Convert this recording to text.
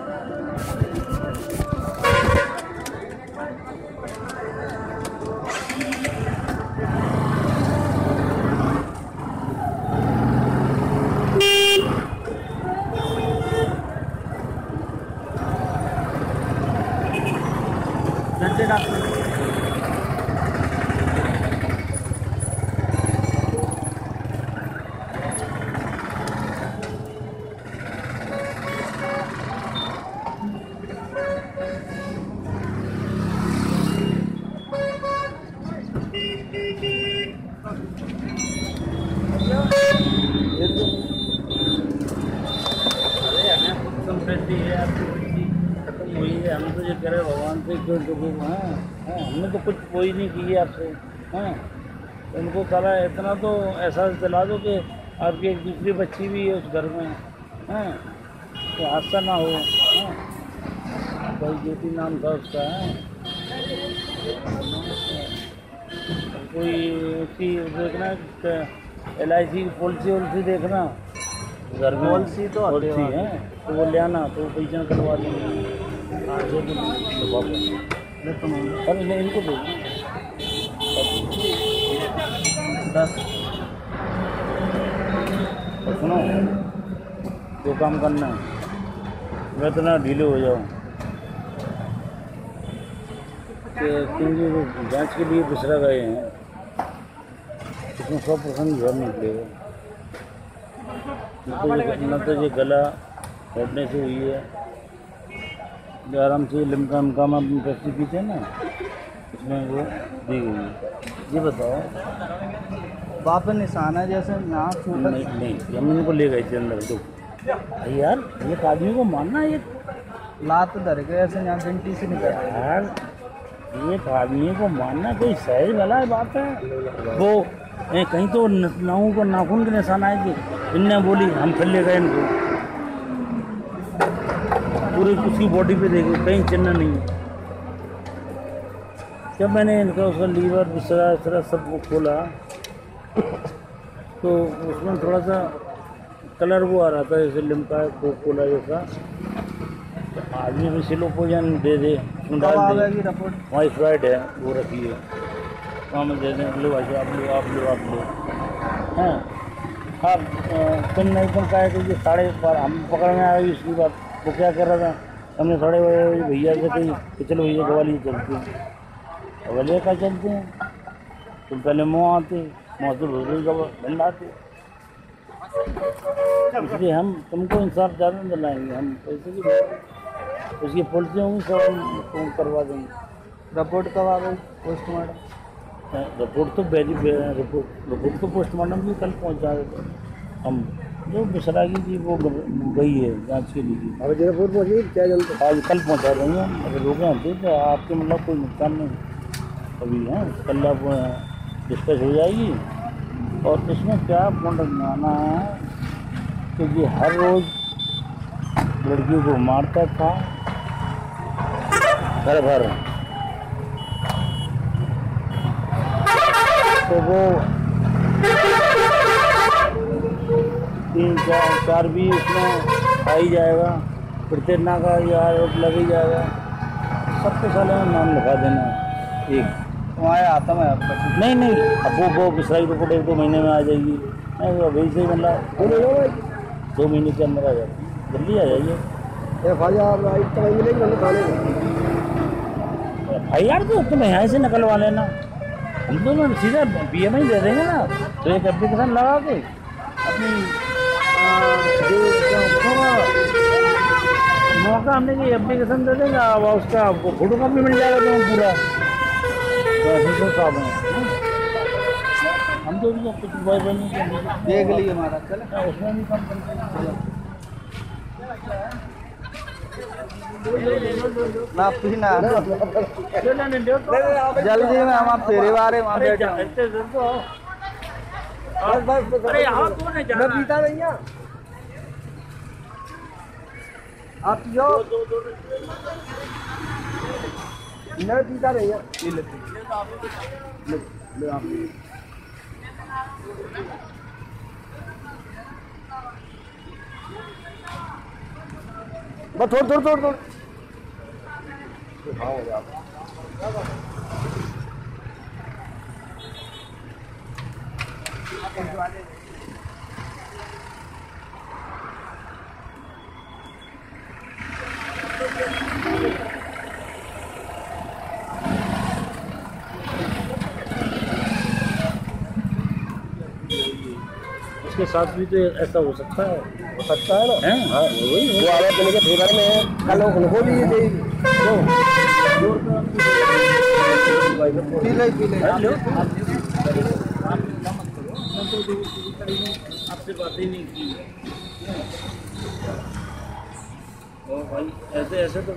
खत्म हुई है। हम तो ये कह रहे भगवान से क्यों हमने तो कुछ कोई नहीं की है आपसे। हाँ, उनको सारा इतना तो एहसास दिला दो कि आपकी एक दूसरी बच्ची भी है उस घर में। हाँ, तो हादसा ना हो। हाँ, भाई ज्योति नाम था उसका। कोई उसकी देखना LIC की पॉलिसी देखना घर में। पॉलिसी तो पॉलिसी है तो वो ले आना, तो पैसा करवा देंगे। अरे नहीं, इनको दो 10। सुनो, जो काम करना है, मैं तो ना ढीले हो जाऊँ क्योंकि वो जांच के लिए दूसरा गए हैं, इसमें 100% घर निकलेगा। न तो ये गला फटने से हुई है, जो आराम से लिमका में अपनी पेप्सी पीते हैं ना, उसमें वो दी गई है। ये बताओ, वहाँ पे निशान है जैसे नाक छूटा? नहीं, हम इनको ले गए थे अंदर। तो यार एक आदमी को मारना, ये लात धर गए ऐसे यहाँ घंटी से निकल यार, एक आदमी को मारना कोई सहज वाला बात है? वो कहीं तो नाऊ को नाखून के निशान आएगी। इनने बोली, हम फिर ले गए इनको, पूरी उसकी बॉडी पे देखे कहीं चिन्ह नहीं है। जब मैंने इनका उसका लीवर दूसरा सब वो खोला तो उसमें थोड़ा सा कलर वो आ रहा था, जैसे लिम्का कोक कोला जैसा। तो आदमी में सिलोपोजन दे दे, उसमें डाल दे, वहाँ स्प्राइट है वो रखी है, वहाँ में दे दें, लो भाई आप लो। हाँ, आप तुम नहीं तुम कहे कि 12:30 हम पकड़ने आए। उसकी बात वो क्या कर रहा था, हमने 12:30 भैया से कही कि चलो भैया ग्वालियर चलते हैं। ग्वालियर का चलते हैं, तुम पहले मुँह आते, मुँह से रोज़ का बंद आते, इसलिए हम तुमको इंसाफ ज़्यादा दिलाएंगे। हम पैसे की उसकी पॉलिसी होंगी, सब हम करवा देंगे। रिपोर्ट कब आ गई पोस्टमार्टम? रिपोर्ट तो पोस्टमार्टम भी कल पहुंचा देते हम। जो बिसरा की थी वो गई है जांच के लिए। अब जयपुर पहुँची क्या जल्द? आज कल पहुंचा देंगे हम। अगर रोके होते तो आपके मतलब कोई नुकसान नहीं अभी है। कल आप डिस्कस हो जाएगी। और इसमें क्या पॉइंट रखना है कि ये हर रोज़ लड़कियों को मारता था घर भर, तो वो 3-4 भी उसमें आ ही जाएगा, प्रेरणा का या आरोप लग ही जाएगा। सबके साले में नाम लिखा देना एक। वहाँ आता मैं आपका नहीं, अब वो पिछलाई रिपोर्ट 1-2 महीने में आ जाएगी। नहीं, अभी से मतलब 2 महीने के अंदर आ जाती है। जल्दी आ जाइए। FIR तो तुम यहाँ से निकलवा लेना, हम तो सीधा PMI दे देंगे ना। तो एक एप्लीकेशन लगा के अपनी मौका हमने की एप्लीकेशन दे देंगे, अब उसका फोटो कॉपी मिल जाएगा तुम्हें पूरा। तो ऐसे साहब हैं हम तो कुछ बॉय बनी देख लीजिए हमारा, चले उसमें भी कम करके ना पीना जल्दी में हम फेरे वारे वहाँ बैठे। मैं पीता नहीं है, आप पियो। मैं पीता नहीं है, ले आप। बस थोड़ थोड़ थोड़ थोड़ हाँ हो गया इसके साथ भी तो ऐसा हो सकता है ना हैं? हाँ वही वो आवाज देने के फेवर में है कल उनको भी ये देगी पी ले हेलो आपसे बात ही नहीं की और भाई ऐसे ऐसे तो